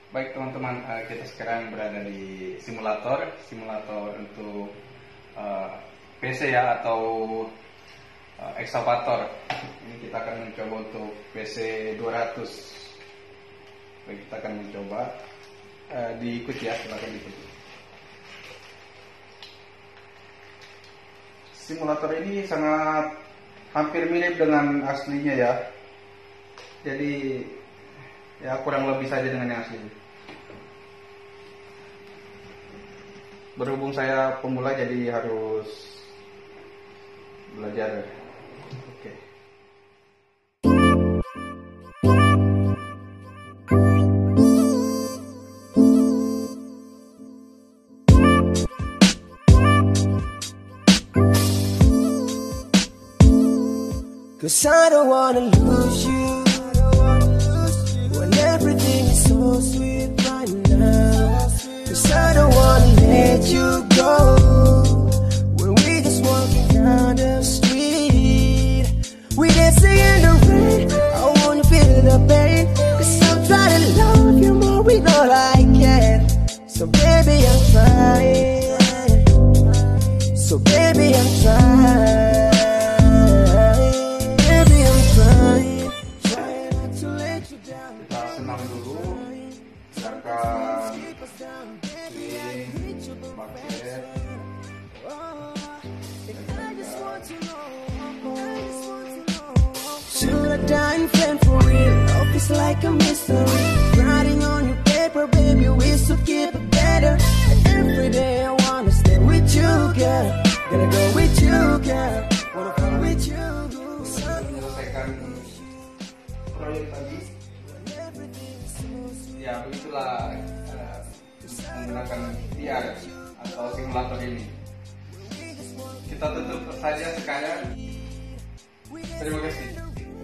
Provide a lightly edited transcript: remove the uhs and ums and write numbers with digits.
Baik teman-teman, kita sekarang berada di simulator untuk PC ya, atau excavator. Ini kita akan mencoba untuk PC 200. Baik, kita akan mencoba. Diikuti ya, silakan diikuti. Simulator ini sangat hampir mirip dengan aslinya ya. Jadi ya kurang lebih saja dengan yang asli. Berhubung saya pemula jadi harus belajar. Oke. Cause I don't wanna lose you when everything is so sweet right now. Cause I don't wanna let you go when we just walking down the street. We dancing in the rain, I wanna feel the pain. Cause I'm trying to love you more with all I can. So baby I'm trying, so baby I'm trying. Kita senam dulu, gerakan swing, bucket. Should I die in flame for real? Love is like a mystery. Writing on your paper, baby, we should keep it better. And every day I wanna stay with you, girl. Gonna go with you, girl. Wanna come with you. Menyelesaikan proyek tadi. Ya begitulah menggunakan VR atau simulator ini. Kita tutup saja sekarang. Terima kasih.